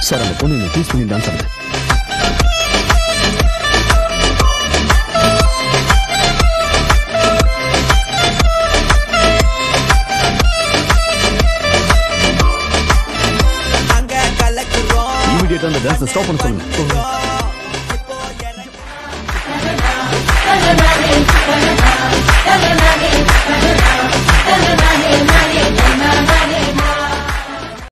Sir அந்த பொண்ணு என்ன டீஸ் பண்ணி டான்ஸ் ஆடுது. இமிடியேட்டா அந்த டான்ஸ் ஸ்டாப் பண்ண சொல்லுங்க.